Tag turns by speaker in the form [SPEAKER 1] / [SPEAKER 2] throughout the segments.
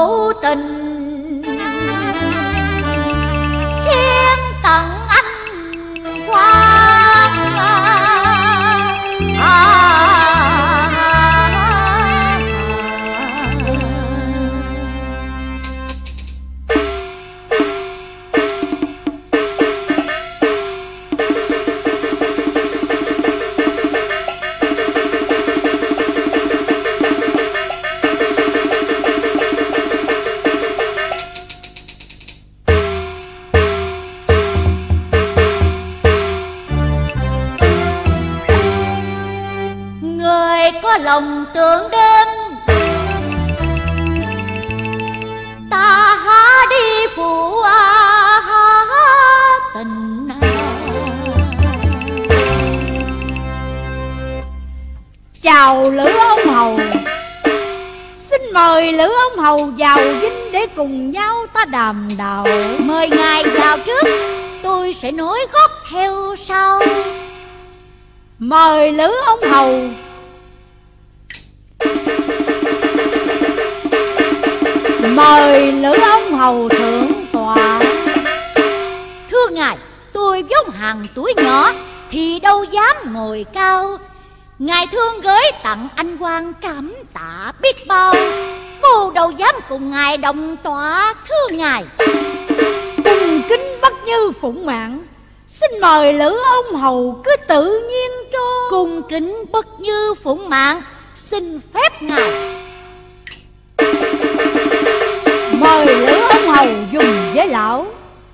[SPEAKER 1] hữu tình, khiến tận anh quan lòng tưởng đến ta há đi phụ tình.
[SPEAKER 2] Chào Lữ ông hầu, xin mời Lữ ông hầu vào dinh để cùng nhau ta đàm đạo.
[SPEAKER 1] Mời ngài vào trước, tôi sẽ nối gót theo sau.
[SPEAKER 2] Mời Lữ ông hầu. Mời Lữ ông hầu thượng tọa.
[SPEAKER 1] Thưa ngài, tôi vốn hàng tuổi nhỏ thì đâu dám ngồi cao. Ngài thương gửi tặng anh quan cảm tạ biết bao. Bồ đâu dám cùng ngài đồng tọa. Thưa ngài,
[SPEAKER 2] cung kính bất như phụng mạng. Xin mời Lữ ông hầu cứ tự nhiên cho.
[SPEAKER 1] Cung kính bất như phụng mạng, xin phép ngài.
[SPEAKER 2] Mời Lữ ông hầu dùng với lão.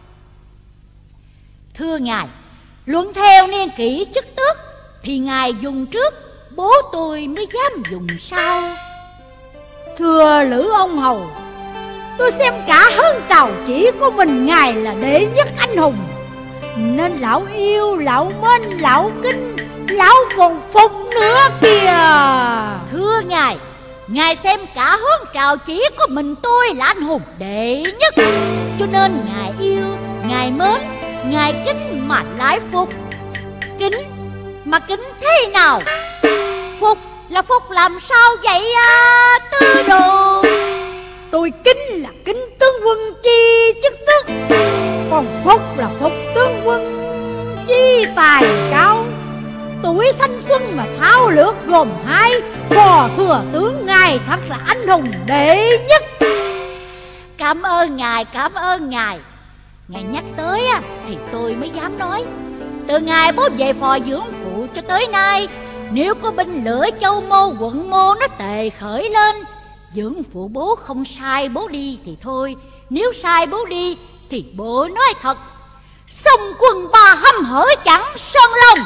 [SPEAKER 1] Thưa ngài, luận theo niên kỷ chức tước thì ngài dùng trước, bố tôi mới dám dùng sau.
[SPEAKER 2] Thưa Lữ ông hầu, tôi xem cả hơn trào chỉ của mình ngài là đệ nhất anh hùng, nên lão yêu, lão mến, lão kính, lão còn phục nữa kìa.
[SPEAKER 1] Thưa ngài, ngài xem cả hướng trào chỉ của mình tôi là anh hùng đệ nhất, cho nên ngài yêu, ngài mến, ngài kính mà lại phục. Kính mà kính thế nào? Phục là phục làm sao vậy Tư Đồ?
[SPEAKER 2] Tôi kính là kính tướng quân chi chức tước, còn phục là phục tướng quân chi tài cao. Tuổi thanh xuân mà thao lược gồm hai, phò thừa tướng ngài thật là anh hùng đệ nhất.
[SPEAKER 1] Cảm ơn ngài, cảm ơn ngài. Ngài nhắc tới thì tôi mới dám nói. Từ ngày bố về phò dưỡng phụ cho tới nay, nếu có binh lửa châu mô quận mô nó tề khởi lên, dưỡng phụ bố không sai bố đi thì thôi, nếu sai bố đi thì bố nói thật. Xong quân ba hăm hở chẳng sơn lòng,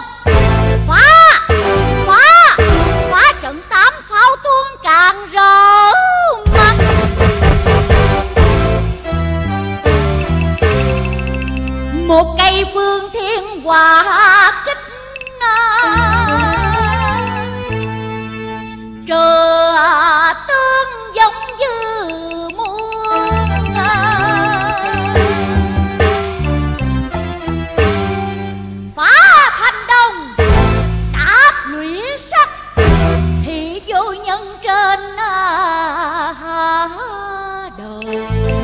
[SPEAKER 1] phá trận tám pháo tuôn càng rỡ mặt. Một cây phương thiên hòa kích trờ tương giống như muôn. Phá thành đông đáp lũy sắt thì vô nhân trên đời.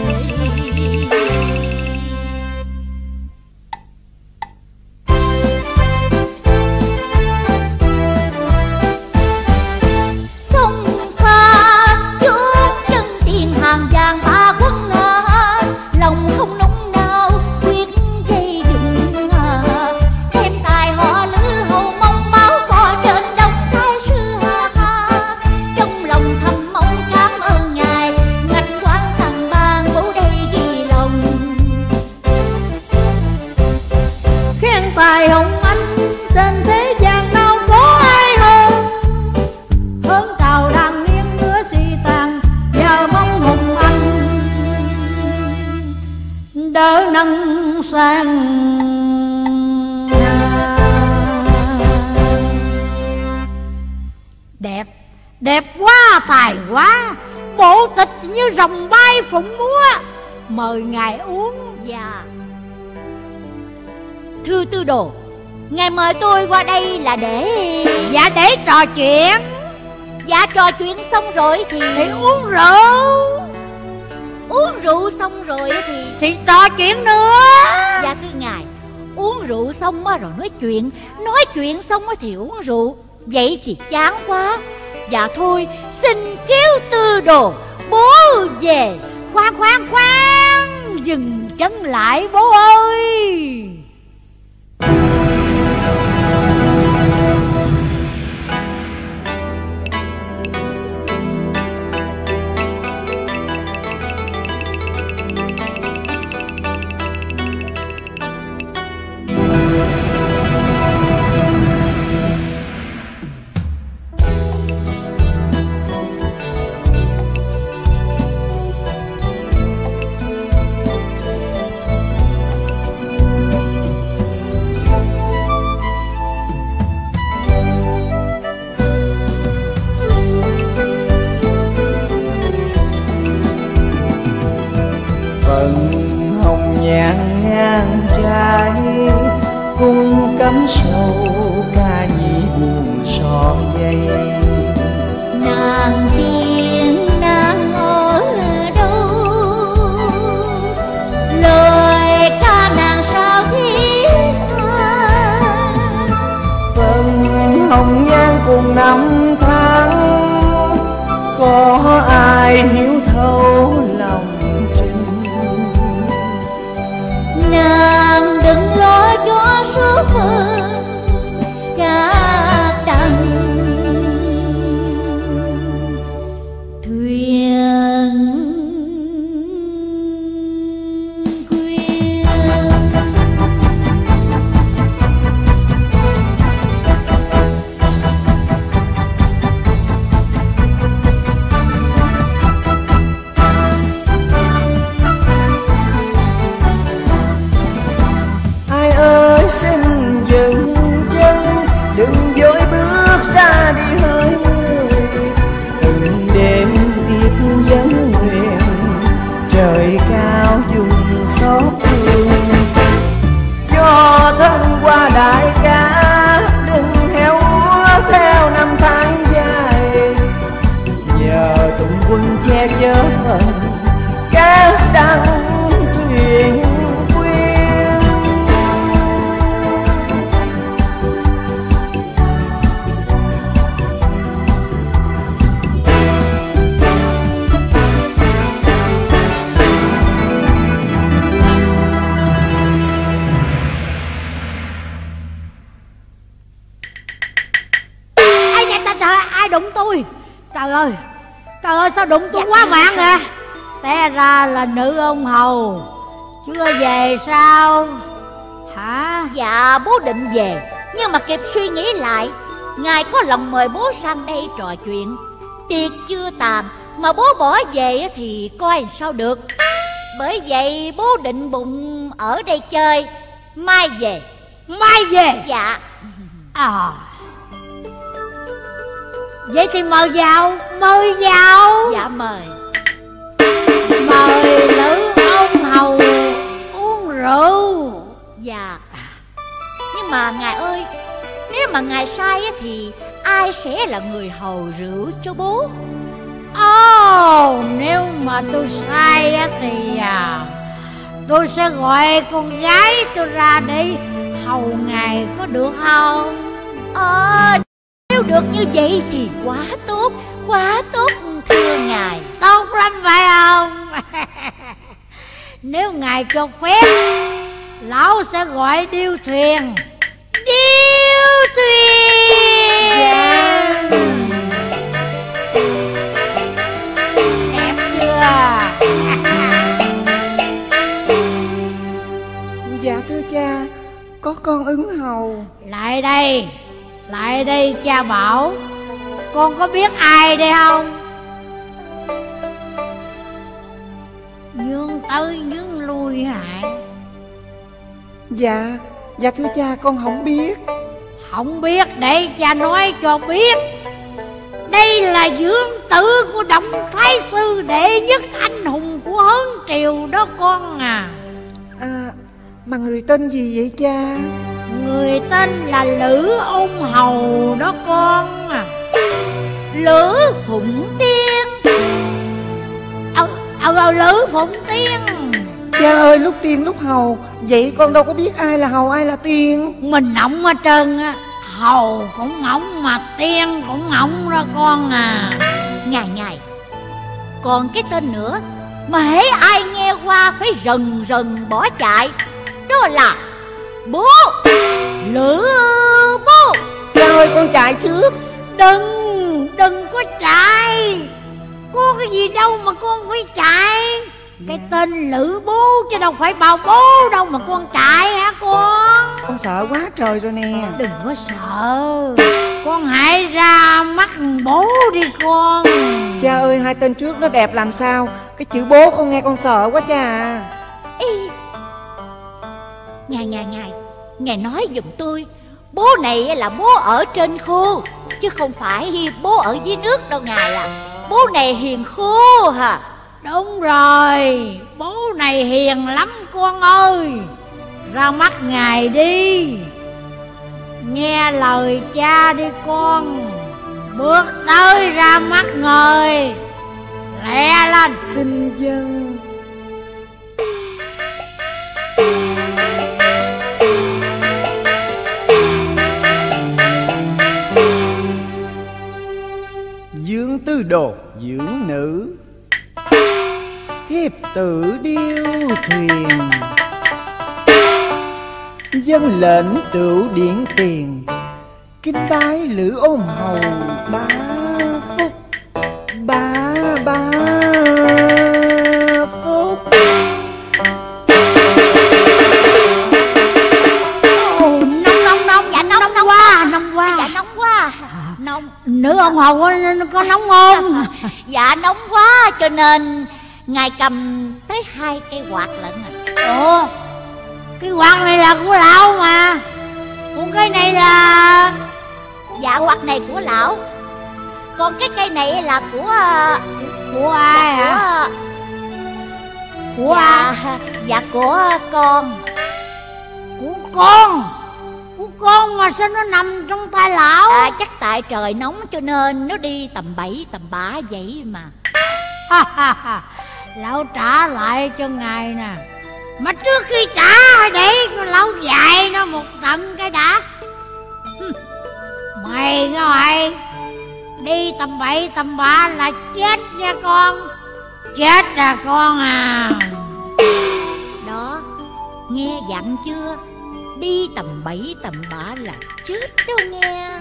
[SPEAKER 2] Tài hùng anh trên thế gian đâu có ai hơn, hơn trào đàn nghiêng nữa suy tàn, giờ mong hùng anh đỡ nâng sang. Đẹp, đẹp quá, tài quá, bộ tịch như rồng bay phụng múa. Mời ngài uống.
[SPEAKER 1] Dạ. Thưa Tư Đồ, ngài mời tôi qua đây là để...
[SPEAKER 2] Dạ để trò chuyện.
[SPEAKER 1] Dạ trò chuyện xong rồi thì
[SPEAKER 2] uống rượu. thì trò chuyện nữa.
[SPEAKER 1] Dạ thưa ngài, uống rượu xong rồi nói chuyện xong thì uống rượu, vậy thì chán quá. Dạ thôi, xin kéo tư đồ bố về.
[SPEAKER 2] Khoan, dừng chân lại bố ơi.
[SPEAKER 3] ngang trái cung cắm sâu ca nhị buồn so dây.
[SPEAKER 1] Nàng tiên nàng ở đâu, lời ca nàng sao thiết tha.
[SPEAKER 3] Phần hồng nhan cùng năm tháng, có ai hiểu thấu lòng Trinh.
[SPEAKER 1] Nàng đừng lo cho số phận các đằng thuyền quyên.
[SPEAKER 3] Ai ơi xin dừng chân, đừng vội bước ra đi hỡi người. Từng đêm tiếp vấn nguyện, trời cao dùng xót thương. Cho thân qua đại ca, đừng héo úa theo năm tháng dài. Nhờ tụng quân che chở phần các đăng thuyền quyên.
[SPEAKER 2] Trời ơi, ai đụng tôi? Trời ơi sao đụng tôi quá mạng nè. Té ra là nữ ông hầu chưa về sao hả?
[SPEAKER 1] Dạ bố định về, nhưng mà kịp suy nghĩ lại, ngài có lòng mời bố sang đây trò chuyện. Tiệc chưa tàn mà bố bỏ về thì coi sao được. Bởi vậy bố định bụng ở đây chơi, mai về.
[SPEAKER 2] Mai về?
[SPEAKER 1] Dạ.
[SPEAKER 2] Vậy thì mời vào.
[SPEAKER 1] Dạ mời.
[SPEAKER 2] Mời nữ ông hầu uống rượu.
[SPEAKER 1] Dạ. Nhưng mà ngài ơi, nếu mà ngài sai thì ai sẽ là người hầu rượu cho bố?
[SPEAKER 2] Nếu mà tôi sai thì tôi sẽ gọi con gái tôi ra để hầu ngài, có được không?
[SPEAKER 1] Nếu được như vậy thì quá tốt thưa ngài.
[SPEAKER 2] Tốt lắm phải không? Nếu ngài cho phép, lão sẽ gọi điêu thuyền. Dạ. Đẹp chưa?
[SPEAKER 3] Dạ thưa cha, có con ứng hầu.
[SPEAKER 2] Lại đây cha bảo. Con có biết ai đây không? Nhường tới nhường lui hả?
[SPEAKER 3] Dạ thưa cha, con không biết.
[SPEAKER 2] Không biết để cha nói cho biết. Đây là dưỡng tử của Động Thái Sư, đệ nhất anh hùng của Hớn Triều đó con à.
[SPEAKER 3] Mà người tên gì vậy cha?
[SPEAKER 2] Người tên là Lữ Ôn Hầu đó con à.
[SPEAKER 1] Lữ Phụng Tiên.
[SPEAKER 2] Lữ Phụng Tiên.
[SPEAKER 3] Cha ơi, lúc tiên lúc hầu, vậy con đâu có biết ai là hầu ai là tiên.
[SPEAKER 2] Mình ổng hết trơn á, hầu cũng ổng mà tiên cũng ổng đó con à.
[SPEAKER 1] Ngài, còn cái tên nữa mà hễ ai nghe qua phải rần rần bỏ chạy, đó là bố Lữ Bố.
[SPEAKER 3] Cha ơi, con chạy trước.
[SPEAKER 2] Đừng có chạy, có cái gì đâu mà con phải chạy. Cái tên Lữ Bố chứ đâu phải Bảo Bố đâu mà con chạy hả con?
[SPEAKER 3] Con sợ quá trời rồi nè.
[SPEAKER 2] Đừng có sợ, con hãy ra mắt bố đi con.
[SPEAKER 3] Cha ơi, hai tên trước nó đẹp làm sao? Cái chữ bố con nghe con sợ quá cha à.
[SPEAKER 1] Ngài nói giùm tôi, bố này là bố ở trên khu, chứ không phải bố ở dưới nước đâu ngài à. Bố này hiền khô hả?
[SPEAKER 2] Đúng rồi, bố này hiền lắm con ơi. Ra mắt ngài đi, nghe lời cha đi con. Bước tới ra mắt người, lẹ lên.
[SPEAKER 3] Xin dân. Dương tư đồ dưỡng nữ, thiếp tử điêu thuyền, dân lệnh tửu điển tiền, kính bái Lữ Ôn hầu bá phúc. Bá phúc.
[SPEAKER 1] Nóng. Dạ nóng quá. Dạ nóng quá. Nóng.
[SPEAKER 2] Nữ ông hầu có nóng không?
[SPEAKER 1] Dạ nóng quá, cho nên ngài cầm tới 2 cây quạt lận à.
[SPEAKER 2] Ủa, cái quạt này là của lão mà, còn cái này là...
[SPEAKER 1] Dạ quạt này của lão, còn cái cây này là của
[SPEAKER 2] ai hả? Của ai?
[SPEAKER 1] Dạ của con.
[SPEAKER 2] Của con? Của con mà sao nó nằm trong tay lão?
[SPEAKER 1] Chắc tại trời nóng cho nên nó đi tầm bậy tầm bạ vậy mà.
[SPEAKER 2] Lão trả lại cho ngài nè, mà trước khi trả để lão dạy nó một trận cái đã. Mày cái mày đi tầm bậy tầm bạ là chết nha con. Chết à con à.
[SPEAKER 1] Đó, nghe dặn chưa? Đi tầm bậy tầm bạ là chết đâu nghe.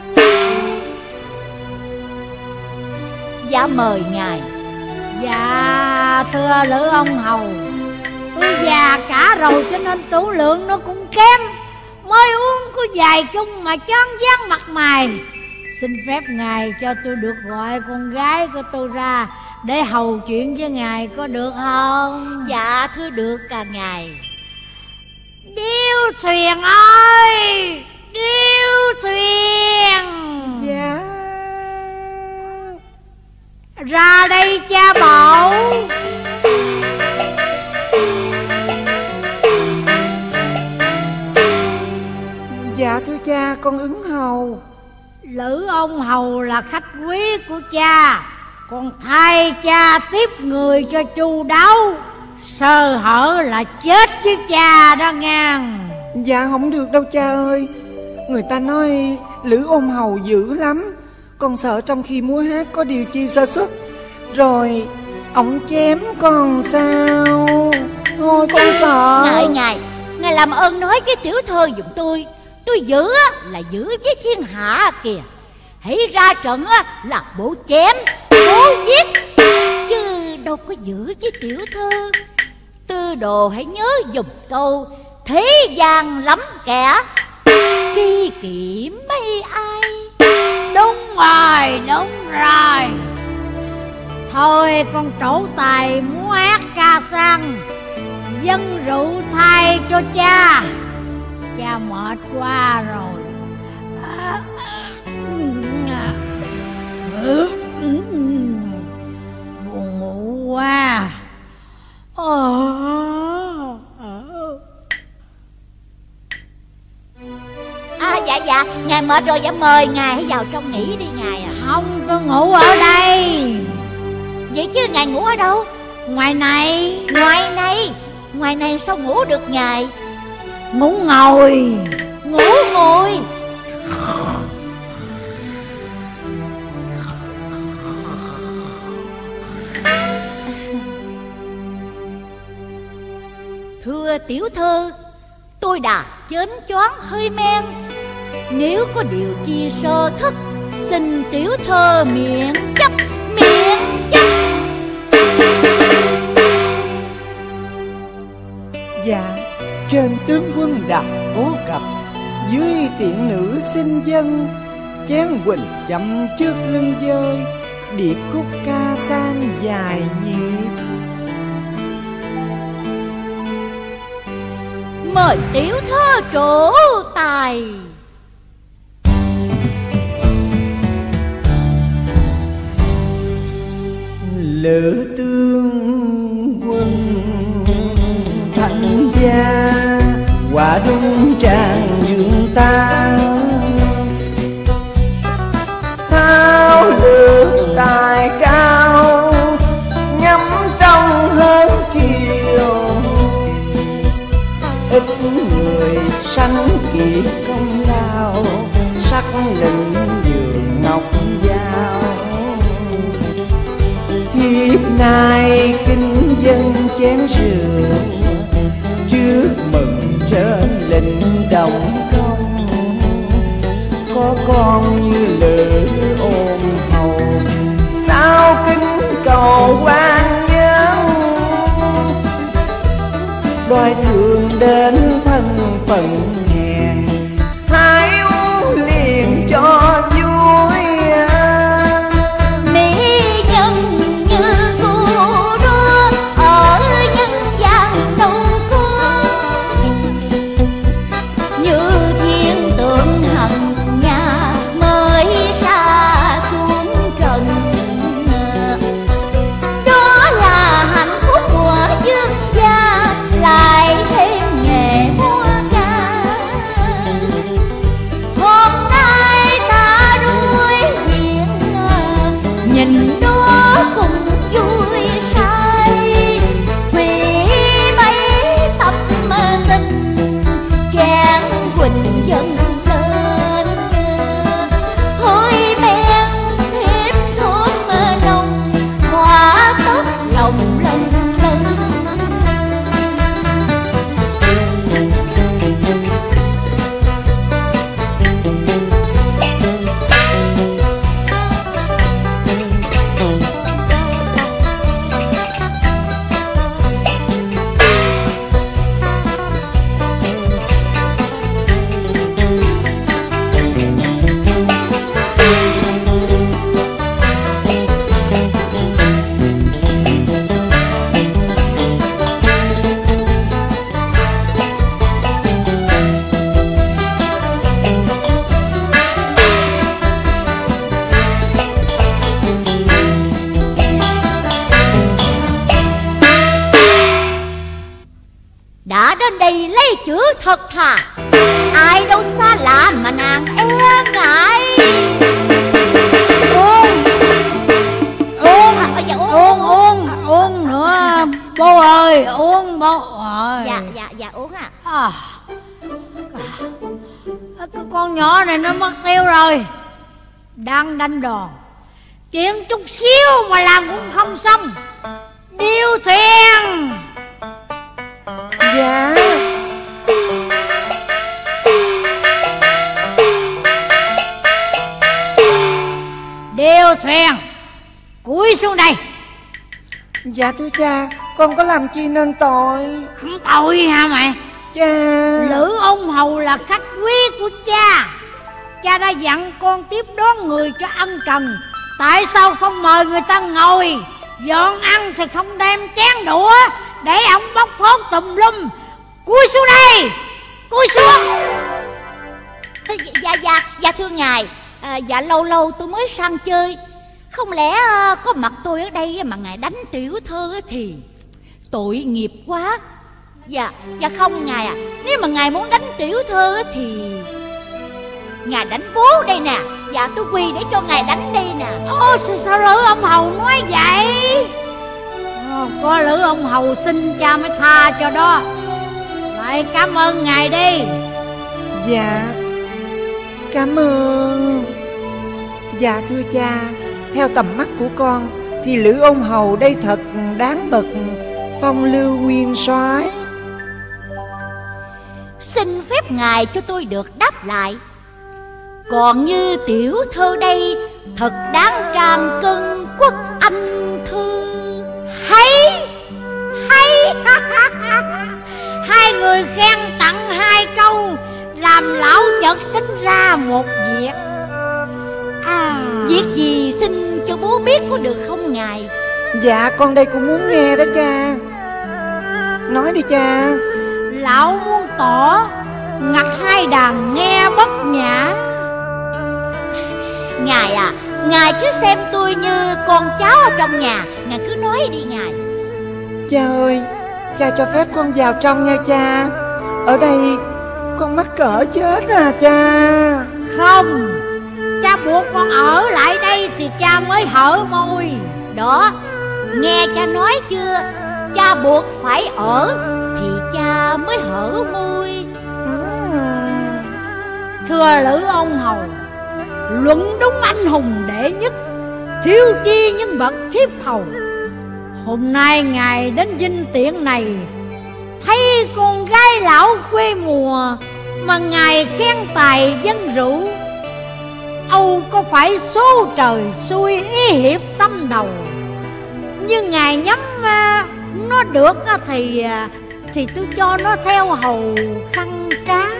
[SPEAKER 1] Dạ mời ngài.
[SPEAKER 2] Dạ thưa Lữ ông hầu, tôi già cả rồi cho nên tửu lượng nó cũng kém, mới uống có vài chung mà choáng váng mặt mày. Xin phép ngài cho tôi được gọi con gái của tôi ra để hầu chuyện với ngài có được không?
[SPEAKER 1] Dạ thưa được cả ngài.
[SPEAKER 2] Điêu thuyền ơi, điêu thuyền.
[SPEAKER 3] Dạ.
[SPEAKER 2] Ra đây cha bảo.
[SPEAKER 3] Dạ thưa cha, con ứng hầu.
[SPEAKER 2] Lữ ông hầu là khách quý của cha, con thay cha tiếp người cho chu đáo, sơ hở là chết với cha đó ngang.
[SPEAKER 3] Dạ không được đâu cha ơi, người ta nói Lữ Ôn hầu dữ lắm, con sợ trong khi múa hát có điều chi sơ xuất rồi ổng chém con sao. Thôi con sợ.
[SPEAKER 1] Ngài làm ơn nói cái tiểu thơ giùm tôi giữ là giữ với thiên hạ kìa. Hãy ra trận là bố chém bố giết, chứ đâu có giữ với tiểu thơ. Tư đồ hãy nhớ dùng câu thế gian lắm kẻ, tri kỷ mấy ai.
[SPEAKER 2] Đúng rồi. Thôi con trổ tài múa hát ca sang, dâng rượu thay cho cha. Cha mệt quá rồi. Buồn ngủ quá.
[SPEAKER 1] Dạ ngài mệt rồi, dạ mời ngài hãy vào trong nghỉ đi ngài à.
[SPEAKER 2] Không, tôi ngủ ở đây.
[SPEAKER 1] Vậy chứ ngài ngủ ở đâu?
[SPEAKER 2] Ngoài này.
[SPEAKER 1] ngoài này sao ngủ được ngài?
[SPEAKER 2] Ngủ ngồi.
[SPEAKER 1] Ngủ ngồi. Thưa tiểu thư, tôi đã chến choáng hơi men, nếu có điều chi sơ thất, xin tiểu thơ miệng chấp, miệng chấp.
[SPEAKER 3] Dạ, trên tướng quân đã cố cập, dưới tiện nữ xin dân, chén quỳnh chậm trước lưng dơi, điệp khúc ca sang dài nhịp.
[SPEAKER 1] Mời tiểu thơ trổ tài.
[SPEAKER 3] Lỡ tương quân thành gia, quả đúng tràng dương ta, thao lược tài cao, ngắm trong hơn chiều. Ít người sanh kỳ công lao, sắc lệnh giường ngọc dao. Thiếp nay kinh dân chén rượu, trước mừng trên lệnh đồng công. Có con như lửa ôm hầu, sao kính cầu quan nhân. Đoài thường đến thân phận hèn, hãy uống liền cho vui.
[SPEAKER 1] Mỹ nhân như cô đua ở nhân gian đâu có, như thiên tượng hằng nhà mới xa xuống trần. Đó là hạnh phúc của dương gia, lại thêm nghề múa ca. Hôm nay ta đuổi hiền, nhìn đó cùng vui say. Vì mấy tâm tình, chén quỳnh dâng lên. Hơi men thêm thốt nồng, hóa tất lòng lần lần. Đã đến đây lấy chữ thật thà, ai đâu xa lạ mà nàng e ngại.
[SPEAKER 2] Uống nữa bố ơi, uống bố ơi.
[SPEAKER 1] Dạ uống ạ.
[SPEAKER 2] Cái con nhỏ này nó mất tiêu rồi, đang đánh đòn, chuyện chút xíu mà làm cũng không xong. Điêu thuyền.
[SPEAKER 3] Dạ.
[SPEAKER 2] Điêu thuyền, cúi xuống đây.
[SPEAKER 3] Dạ thưa cha, con có làm chi nên tội?
[SPEAKER 2] Không tội hả mẹ?
[SPEAKER 3] Cha.
[SPEAKER 2] Lữ ông hầu là khách quý của cha, cha đã dặn con tiếp đón người cho ân cần. Tại sao không mời người ta ngồi dọn ăn thì không đem chén đũa, để ông bóc thốt tùm lum? Cúi xuống đây, cúi xuống.
[SPEAKER 1] Dạ thưa ngài, dạ lâu lâu tôi mới sang chơi, không lẽ có mặt tôi ở đây mà ngài đánh tiểu thơ thì tội nghiệp quá. Dạ không ngài à, nếu mà ngài muốn đánh tiểu thơ thì ngài đánh bố đây nè. Dạ tôi quỳ để cho ngài đánh đây nè.
[SPEAKER 2] Ôi sao Lữ ông hầu nói vậy? Có lữ ông hầu xin cha mới tha cho đó. Lại cảm ơn ngài đi.
[SPEAKER 3] Dạ, cảm ơn. Dạ thưa cha, theo tầm mắt của con thì lữ ông hầu đây thật đáng bậc phong lưu nguyên soái.
[SPEAKER 1] Xin phép ngài cho tôi được đáp lại. Còn như tiểu thơ đây thật đáng trang cân quốc anh thư.
[SPEAKER 2] Hay hai người khen tặng 2 câu, làm lão chợt tính ra một việc.
[SPEAKER 1] Việc gì xin cho bố biết có được không ngài?
[SPEAKER 3] Dạ con đây cũng muốn nghe đó cha. Nói đi cha.
[SPEAKER 2] Lão muốn tỏ ngặt 2 đàn nghe bất nhã.
[SPEAKER 1] Ngài à, ngài cứ xem tôi như con cháu ở trong nhà, ngài cứ nói đi ngài.
[SPEAKER 3] Cha ơi, cha cho phép con vào trong nha cha. Ở đây con mắc cỡ chết à cha.
[SPEAKER 2] Không, cha buộc con ở lại đây thì cha mới hở môi.
[SPEAKER 1] Đó, nghe cha nói chưa? Cha buộc phải ở thì cha mới hở môi.
[SPEAKER 2] Thưa lữ ông hầu, luận đúng anh hùng đệ nhất, thiếu chi nhân bậc thiếp hầu. Hôm nay ngài đến dinh tiện này, thấy con gái lão quê mùa mà ngài khen tài dân rượu, âu có phải số trời xui ý hiệp tâm đầu. Như ngài nhắm nó được thì tôi cho nó theo hầu khăn trá.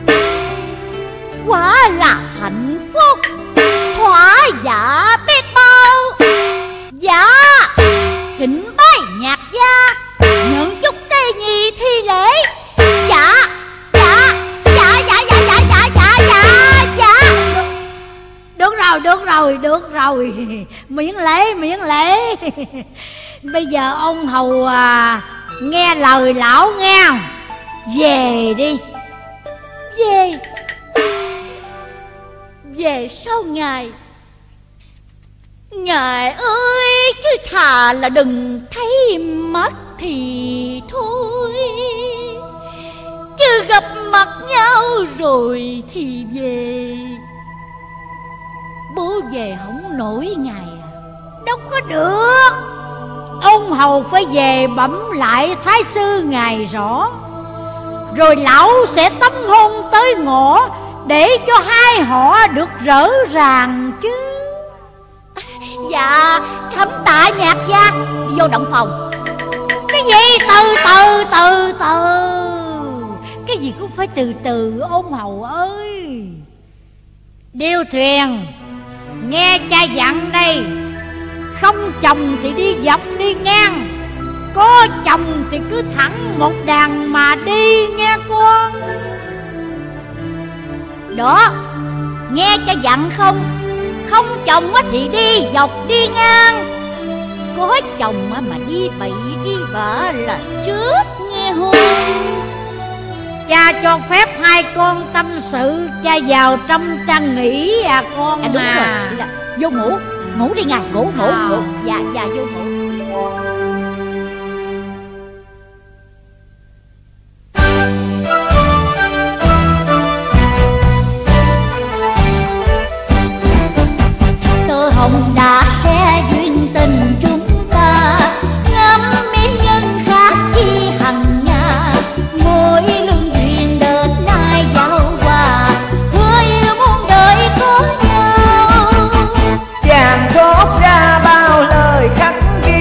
[SPEAKER 1] Quả là hạnh phúc, thỏa dạ biết bao. Dạ, kính bái nhạc gia, nhận chúc tê nhi thi lễ. Dạ.
[SPEAKER 2] Được rồi, miễn lễ. Bây giờ ông hầu nghe lời lão nghe. Về đi.
[SPEAKER 1] Về sao ngài? Ngài ơi, chứ thà là đừng thấy mắt thì thôi, chứ gặp mặt nhau rồi thì về. Bố về không nổi ngài à?
[SPEAKER 2] Đâu có được, ông hầu phải về bẩm lại thái sư ngài rõ, rồi lão sẽ tấm hôn tới ngõ, để cho 2 họ được rỡ ràng chứ.
[SPEAKER 1] Dạ, thấm tạ nhạc gia. Vô động phòng.
[SPEAKER 2] Cái gì? Từ cái gì cũng phải từ từ ông hầu ơi. Điêu thuyền, nghe cha dặn đây. Không chồng thì đi dọc đi ngang, có chồng thì cứ thẳng một đàn mà đi nghe con.
[SPEAKER 1] Đó, nghe cha dặn không? Không chồng thì đi dọc đi ngang, có chồng mà đi bậy đi bạ là trước nghe hôn.
[SPEAKER 2] Cha cho phép 2 con tâm sự, cha vào trong cha nghỉ con.
[SPEAKER 1] Đúng rồi, vô ngủ đi ngài, ngủ. Dạ vô ngủ. Hồng đã sẽ duyên tình chúng ta, ngắm miên nhân khác chi hằng nhà. Mỗi lương duyên đợt nay giao hòa, hứa yêu muôn đời có nhau.
[SPEAKER 3] Chàng thốt ra bao lời khắc ghi,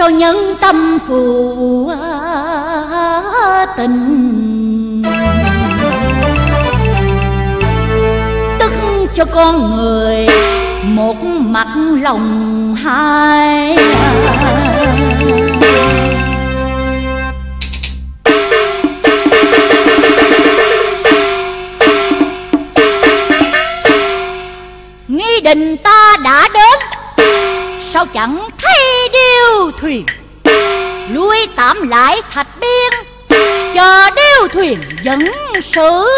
[SPEAKER 1] sao nhân tâm phù tình, tức cho con người một mặt lòng hai. Nghi đình ta đã đến, sao chẳng thấy điêu thuyền, lui tạm lại Thạch Biên, chờ điêu thuyền dẫn sự.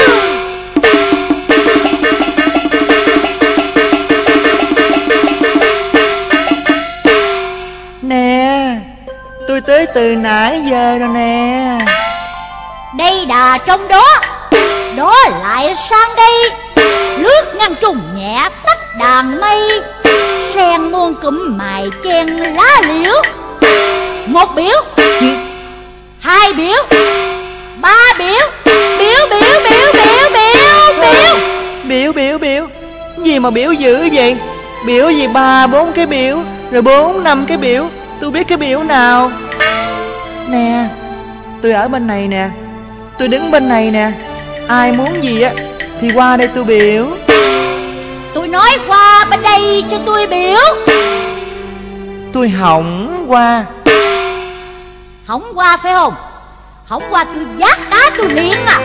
[SPEAKER 3] Nè, tôi tới từ nãy giờ rồi nè.
[SPEAKER 1] Đây đà trong đó, đó lại sang đây, lướt ngang trùng nhẹ tách đàn mây, sen muôn cụm mài chen lá liễu. Một biểu, hai biểu, ba biểu, biểu biểu biểu biểu biểu biểu.
[SPEAKER 3] Biểu biểu biểu gì mà biểu dữ vậy? Biểu gì 3-4 cái biểu, rồi 4-5 cái biểu, tôi biết cái biểu nào. Nè, tôi ở bên này nè, tôi đứng bên này nè, ai muốn gì á thì qua đây tôi biểu.
[SPEAKER 1] Tôi nói qua bên đây cho tôi biểu.
[SPEAKER 3] Tôi hỏng qua.
[SPEAKER 1] Hỏng qua phải không? Hỏng qua tôi vác đá tôi liền à.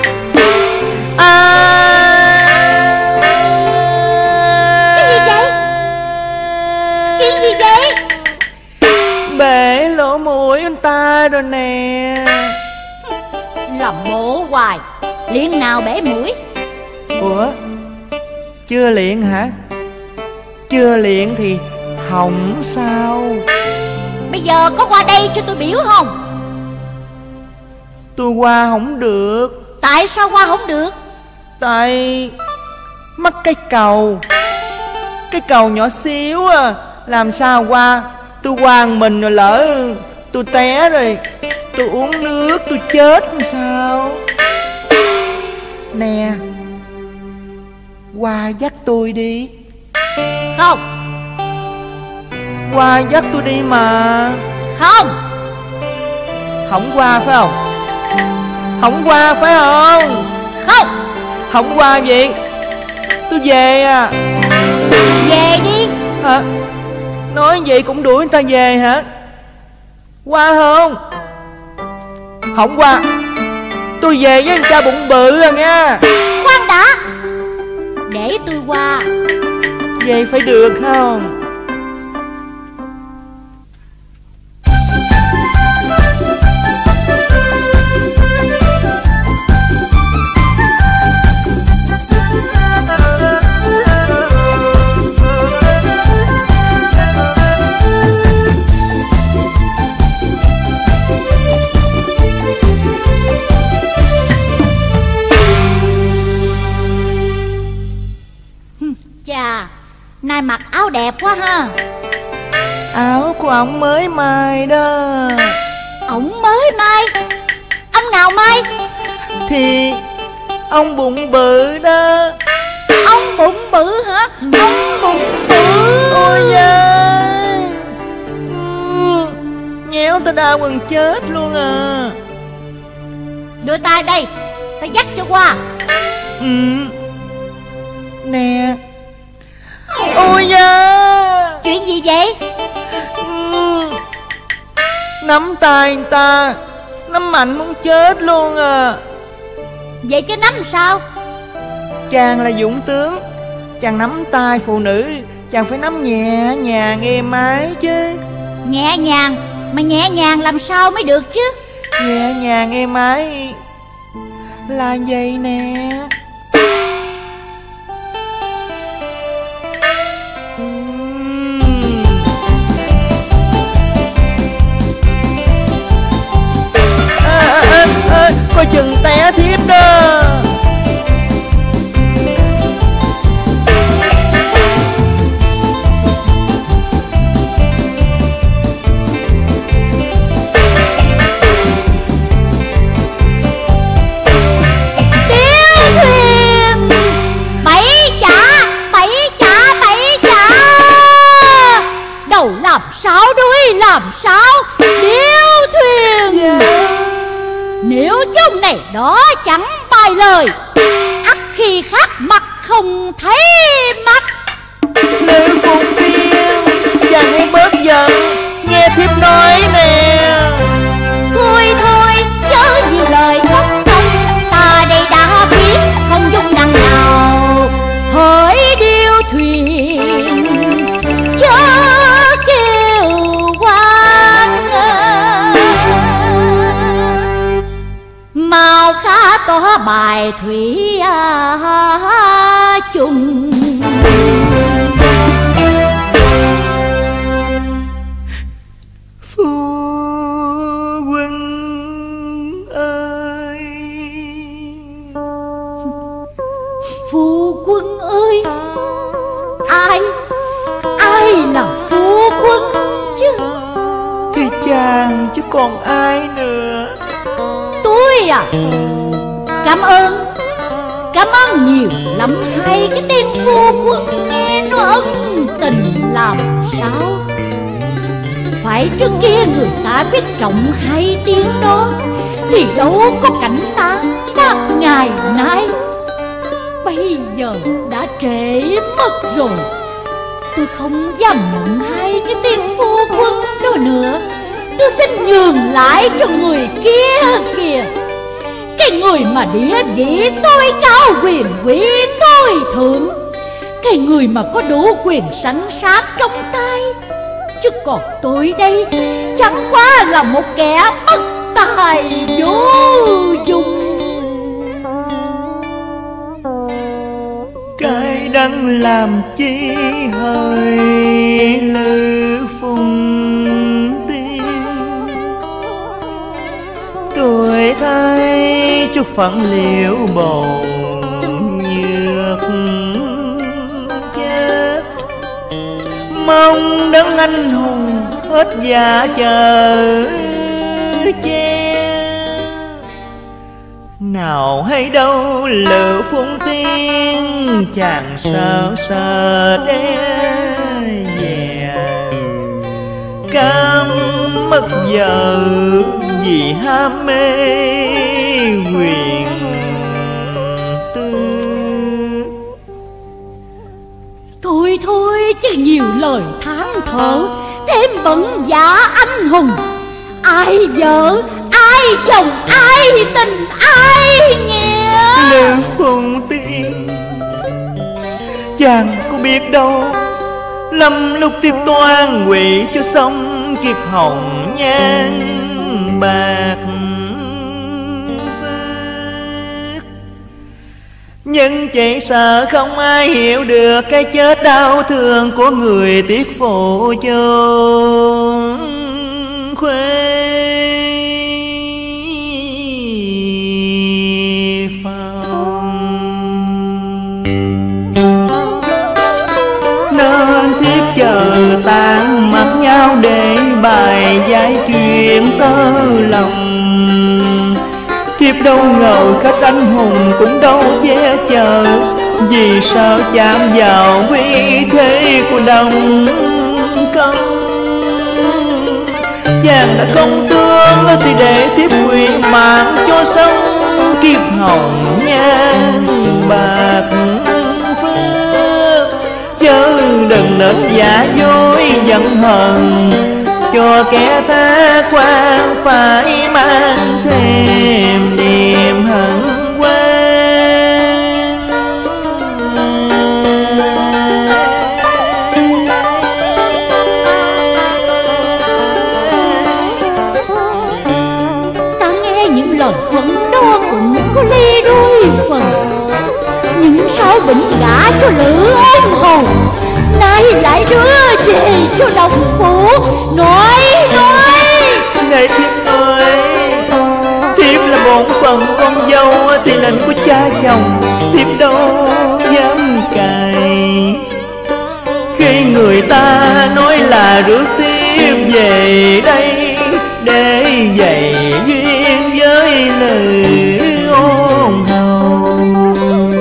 [SPEAKER 1] Cái gì vậy? Chuyện gì vậy?
[SPEAKER 3] Bể lỗ mũi anh ta rồi nè.
[SPEAKER 1] Làm bộ hoài, liền nào bể mũi.
[SPEAKER 3] Ủa, chưa luyện hả? Chưa luyện thì hỏng sao?
[SPEAKER 1] Bây giờ có qua đây cho tôi biểu không?
[SPEAKER 3] Tôi qua không được.
[SPEAKER 1] Tại sao qua không được?
[SPEAKER 3] Tại mắc cái cầu. Cái cầu nhỏ xíu à, làm sao qua? Tôi qua mình rồi lỡ tôi té rồi, tôi uống nước tôi chết làm sao? Nè, qua dắt tôi đi.
[SPEAKER 1] Không.
[SPEAKER 3] Qua dắt tôi đi mà.
[SPEAKER 1] Không.
[SPEAKER 3] Không qua phải không? Không qua phải không?
[SPEAKER 1] Không.
[SPEAKER 3] Không qua gì? Tôi về à.
[SPEAKER 1] Về đi.
[SPEAKER 3] Hả? Nói vậy cũng đuổi người ta về hả? Qua không? Không qua. Tôi về với anh cha bụng bự à nha.
[SPEAKER 1] Khoan đã, để tôi qua.
[SPEAKER 3] Vậy phải được không?
[SPEAKER 1] Chà, nay mặc áo đẹp quá ha.
[SPEAKER 3] Áo của ổng mới may đó.
[SPEAKER 1] Ổng mới may? Ông nào may?
[SPEAKER 3] Thì ông bụng bự đó.
[SPEAKER 1] Ông bụng bự hả? Ông bụng bự.
[SPEAKER 3] Ôi da, nhéo ta đau gần chết luôn à.
[SPEAKER 1] Đưa tay đây, ta dắt cho qua.
[SPEAKER 3] Nè. Ôi da.
[SPEAKER 1] Chuyện gì vậy?
[SPEAKER 3] Nắm tay người ta, nắm mạnh muốn chết luôn à.
[SPEAKER 1] Vậy chứ nắm sao?
[SPEAKER 3] Chàng là dũng tướng, chàng nắm tay phụ nữ, chàng phải nắm nhẹ nhàng êm ái chứ.
[SPEAKER 1] Nhẹ nhàng? Mà nhẹ nhàng làm sao mới được chứ?
[SPEAKER 3] Nhẹ nhàng êm ái là vậy nè. Coi chừng té thiếp đó.
[SPEAKER 1] Làm sao, chẳng bài lời, ắt khi khác mặt không thấy mặt.
[SPEAKER 4] Nữ Phụng Tiên, chàng hãy bớt giận, nghe thiếp nói nè.
[SPEAKER 1] Thôi thôi, chớ nhiều lời thất tâm, ta đây đã biết không dung đằng nào. Hỡi điêu thuyền, chớ kêu quan, mau khá tỏ bài thủy chung.
[SPEAKER 4] Phu quân ơi,
[SPEAKER 1] Phu quân ơi, ai là phu quân chứ?
[SPEAKER 4] thì chàng chứ còn ai nữa.
[SPEAKER 1] Tôi à? Cảm ơn nhiều lắm. Hay cái tên phu quân nghe nó ân tình làm sao. Phải trước kia người ta biết trọng hay tiếng đó, thì đâu có cảnh tán bác ngày nay. Bây giờ đã trễ mất rồi, tôi không dám nhận hai cái tên phu quân đó nữa. Tôi xin nhường lại cho người kia kìa. Cái người mà địa vị tôi cao, quyền quý tôi thượng, cái người mà có đủ quyền sẵn sát trong tay. Chứ còn tôi đây chẳng qua là một kẻ bất tài vô dụng.
[SPEAKER 4] Cái đắng làm chi hỡi Lữ Phụng Tiên, tuổi thay chút phận liệu bồn nhược chết. Mong đấng anh hùng hết dạ chờ che. Nào hay đâu Lữ Phụng Tiên, chàng sao sợ đe dè, cam mất giờ vì ham mê quyền tư.
[SPEAKER 1] Thôi chứ nhiều lời than thở, thêm bận dạ anh hùng. Ai vợ, ai chồng, ai tình, ai nghĩa.
[SPEAKER 4] Lữ Phụng Tiên, chàng có biết đâu, lầm lúc tiếp toan quỵ cho xong kịp hồng nhan bạc phước. Nhưng chỉ sợ không ai hiểu được cái chết đau thương của người tiếc phụ chôn khuê phòng. Nên thiếp chờ tàn mặt nhau để bài giải chuyện tơ lòng. Thiếp đâu ngờ khách anh hùng cũng đâu che chở, vì sợ chạm vào uy thế của đồng công. Chàng đã không thương thì để thiếp nguyện mạng cho sống kiếp hồng nhan bạc phước. Chớ đừng nên giả dối giận hờn, cho kẻ ta quan phải mang thêm niềm hận quen.
[SPEAKER 1] Ta nghe những lời phẫn đo cũng có ly đôi phần, nhưng sao bệnh gả cho Lữ ôn hồn, nay lại đưa về cho đồng phủ. Nói
[SPEAKER 4] Này thiếp ơi, thiếp là bổn phận con dâu thì lệnh của cha chồng, thiếp đâu dám cài. Khi người ta nói là rước thiếp về đây để dạy duyên với Lữ ôn hồn,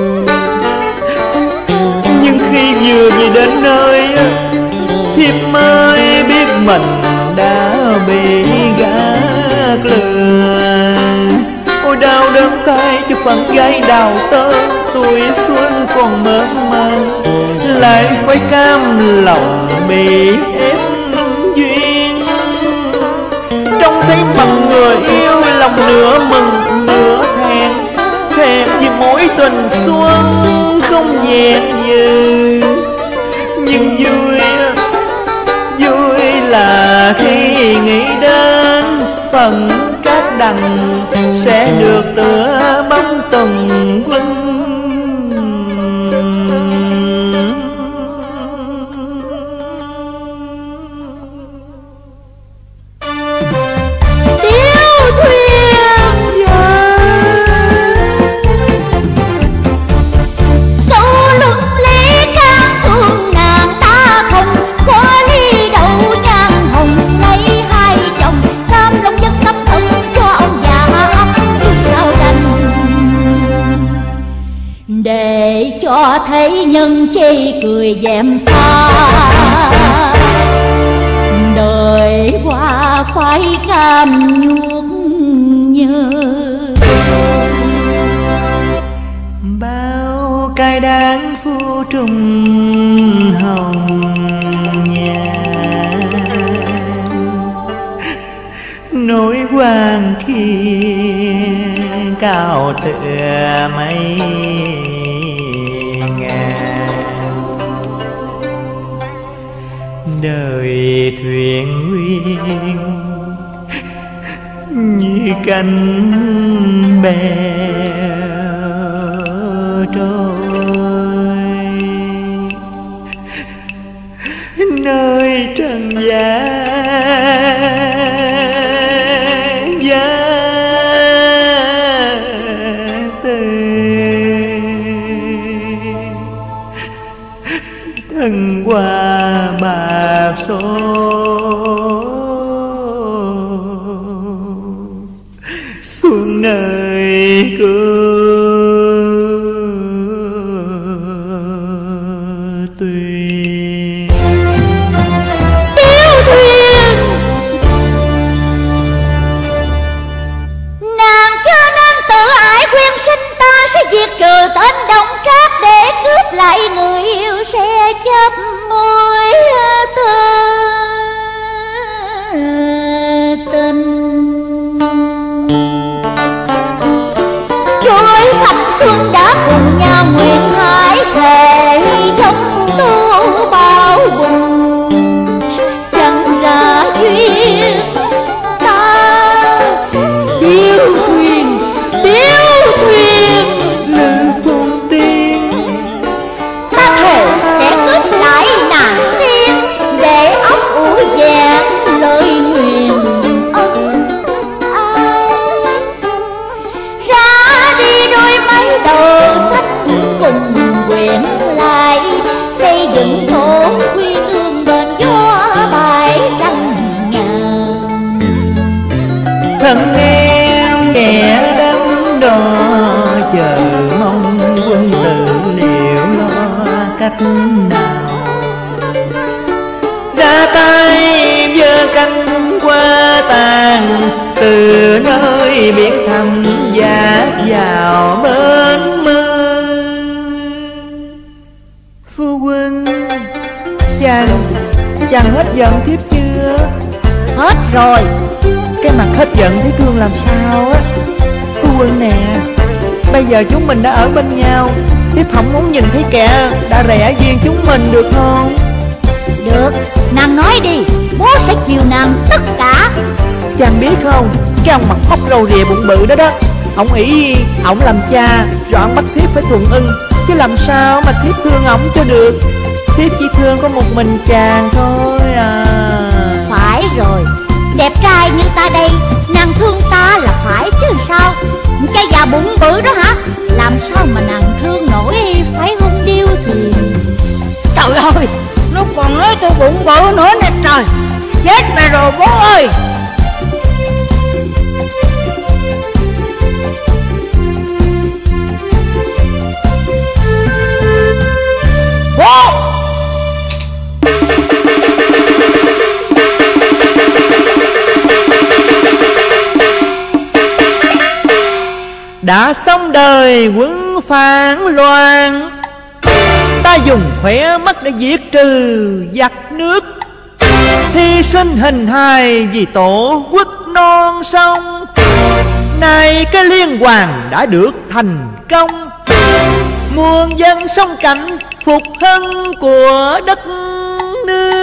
[SPEAKER 4] nhưng khi vừa về đến nơi thiếp mới biết mình đã bị gạt lừa. Ôi đau đớn tay phận gái đào tơ, tuổi xuân còn mơ màng, lại phải cam lòng bị ép duyên. Trông thấy bằng người yêu lòng nửa mừng nửa thẹn, thẹn vì mỗi tuần xuân không vẹn như. Nhưng vui, vui là khi nghĩ đến phần cát đằng sẽ được tựa bóng tùng quân.
[SPEAKER 1] để cho thấy nhân chi cười dèm pha. Đời qua phải cam nhuốc nhớ,
[SPEAKER 4] bao cay đắng phu trùng hồng nhàn. Nỗi quan kia cao tựa mây ngàn, đời thuyền nguyên như cánh bèo trôi, nơi trần gian thân qua bạc số xuống nơi tuyền.
[SPEAKER 1] Tiêu Thuyền nàng cho nên tự ái khuyên sinh ta sẽ diệt trừ tên Đồng Trác để cướp lại người yêu sẽ chấp môi tình. Chuỗi thanh xuân đã cùng nhau nguyện hải thề giống tu bao bùng, chẳng ra duyên ta. Điêu thuyền
[SPEAKER 4] lên phong tiên,
[SPEAKER 1] ta thề sẽ cướp lại nàng tiên để óc ủ vàng lời nguyền ân ai. Ra đi đôi mấy đầu sách cùng quyện lại, xây dựng thổ quy ương bền gió bãi trăng ngàn.
[SPEAKER 4] thân em kẻ đắm đo chờ mong quân tử liệu lo cách nào. Ra tay giơ cánh qua tàn, từ nơi biển thẳm dạt vào bên mơ. Phu quân, chàng hết giận thiếp chưa?
[SPEAKER 1] Hết rồi.
[SPEAKER 4] Cái mặt hết giận thấy thương làm sao á. Phu quân nè, bây giờ chúng mình đã ở bên nhau, thiếp không muốn nhìn thấy kẻ đã rẽ duyên chúng mình được không?
[SPEAKER 1] Được, nàng nói đi, bố sẽ chiều nàng tất cả.
[SPEAKER 4] Chàng biết không, cái ông mặt móc râu rìa bụng bự đó đó, ổng ỷ ổng làm cha rồi ổng bắt thiếp phải thuận ưng, chứ làm sao mà thiếp thương ổng cho được. Thiếp chỉ thương có một mình chàng thôi à.
[SPEAKER 1] Phải rồi, đẹp trai như ta đây, nàng thương ta là phải chứ sao. Cái già bụng bự đó hả, làm sao mà nàng thương nổi phải không Điêu Thuyền?
[SPEAKER 2] Trời ơi, nó còn nói tôi bụng bự nữa nè trời. Chết mẹ rồi bố ơi. Bố!
[SPEAKER 4] Đã xong đời quân phản loạn, ta dùng khỏe mắt để diệt trừ giặc nước, hy sinh hình hài vì tổ quốc non sông. Nay cái liên hoàng đã được thành công, muôn dân sống cảnh phục hưng của đất nước.